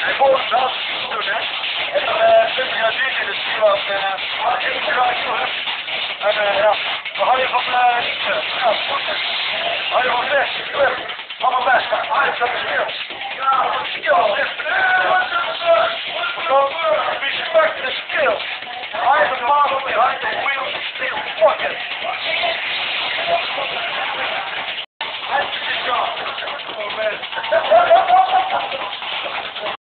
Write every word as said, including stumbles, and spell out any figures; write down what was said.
Voor dat doen, hè. En dan uh, zit ik hier in de stuur wat heel graag doen. En uh, ja, we gaan je van uh, ja, hou je van best, goed. Van mijn best, hou je van de skill. Ja, van de skill. Respect the skill. I am the model behind the wheel of steel. Fuck it. That's the job. Oh man.